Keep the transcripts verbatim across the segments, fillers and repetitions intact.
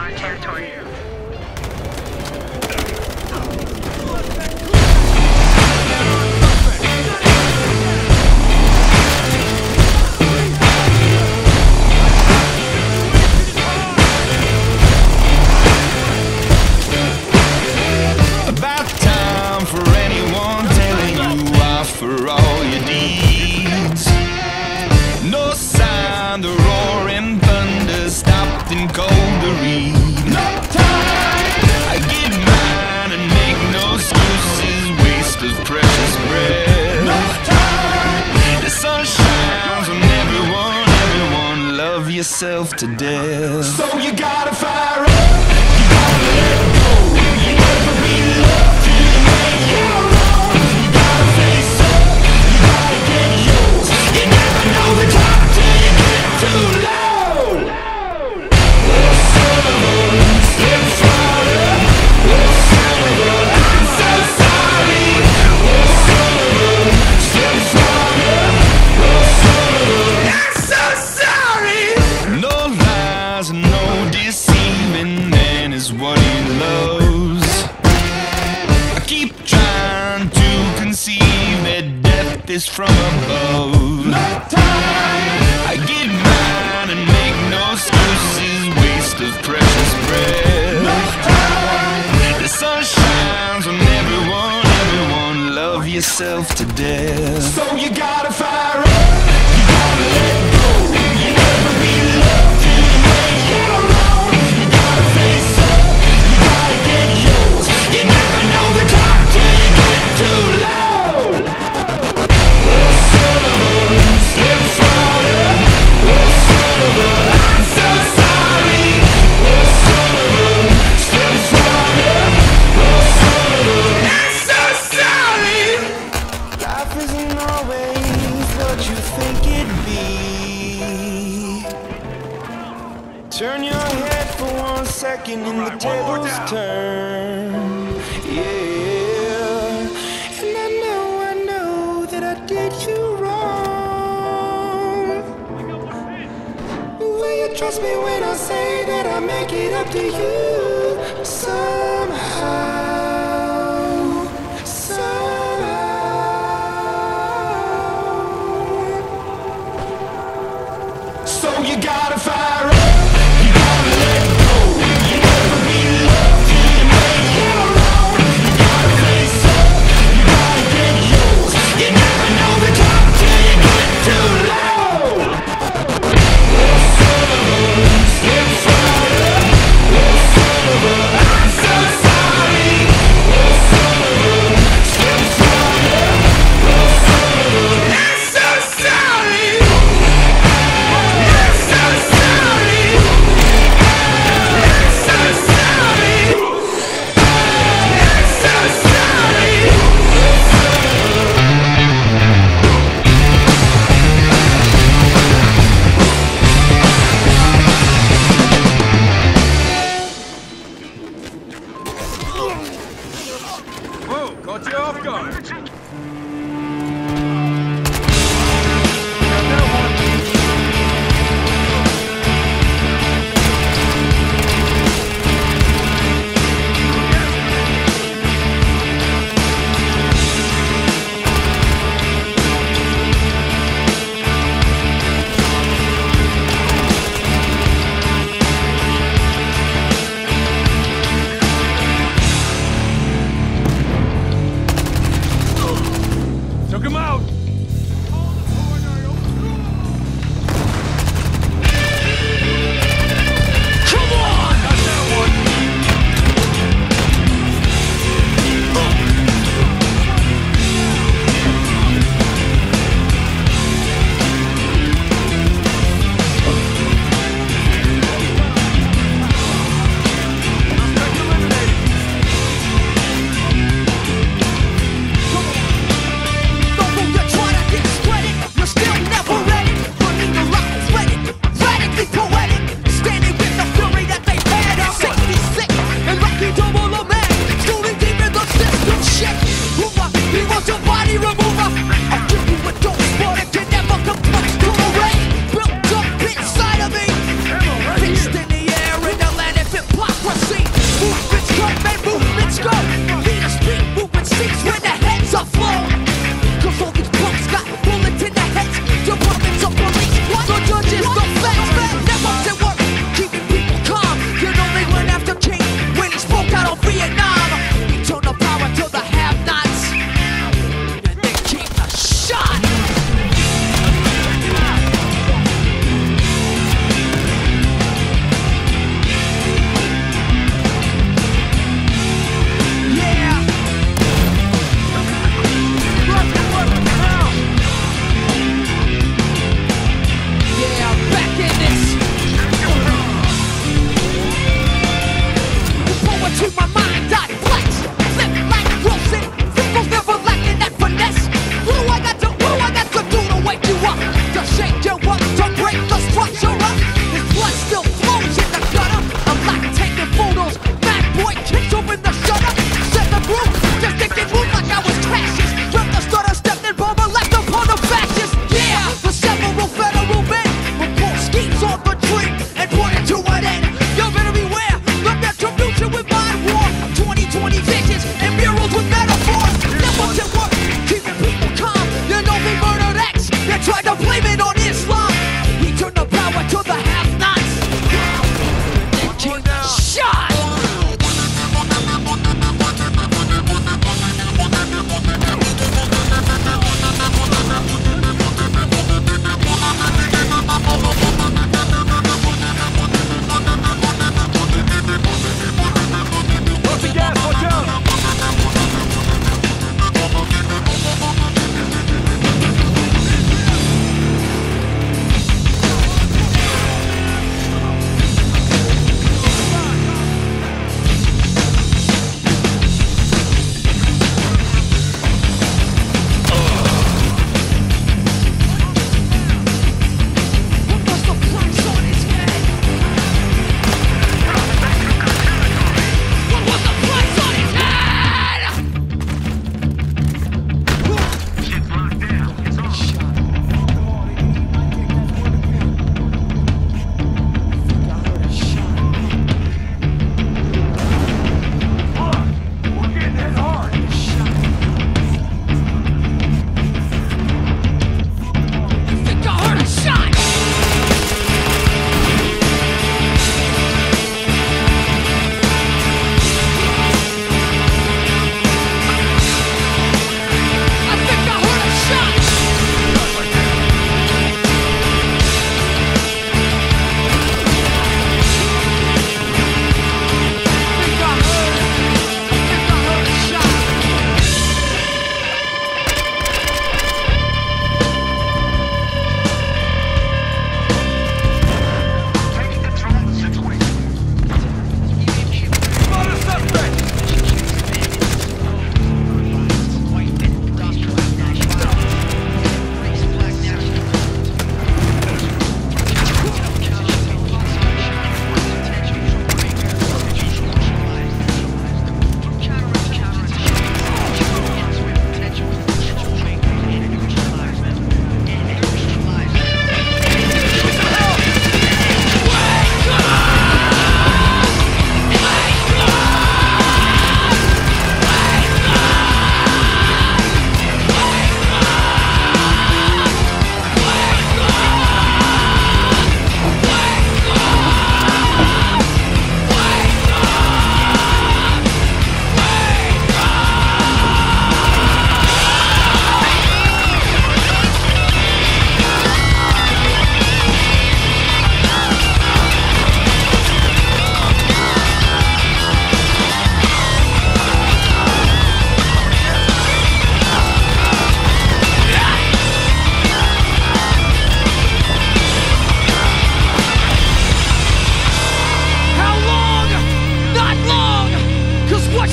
on territory. About time for anyone telling you off for all your deeds. No sign, the roaring thunder stopped and cold to read. No time, I get mine and make no excuses, waste of precious breath. No time, the sun shines on everyone, everyone, love yourself to death. So you gotta fire up, you gotta let go, you never be loved till you make your own. You gotta face up, you gotta get yours, you never know the time till you get too low. Oh son of a, step farther. Oh son of a, I'm so sorry. Oh son of a, step farther. Oh son of a, I'm so sorry. No lies and no deceiving, man is what he loves. I keep trying to conceive that death is from above. No time, I get mine and make no excuses, waste of precious breath. No time, the sun shines on everyone, everyone, love yourself to death. So you gotta fire up, you gotta let go, you never be loved till you make your own. You gotta face up, you gotta get yours, you never know the time till you get too low. Oh son of a, step farther. Oh son of a, I'm so sorry. Oh son of a, step farther. Oh son of a, I'm so sorry. Life isn't always what you think it'd be. Turn your head for one second and the tables turn. Yeah, and I know, I know that I did you wrong. Will you trust me when I say that I make it up to you somehow? Somehow. So you gotta fire up. You gotta let go. You never be loved till you make your own. You gotta face up. You gotta get yours. You never know the time till you get too low. Oh son of a, step farther. Oh son of a, I'm so sorry.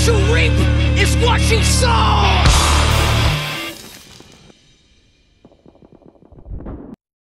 you reap is what you sow.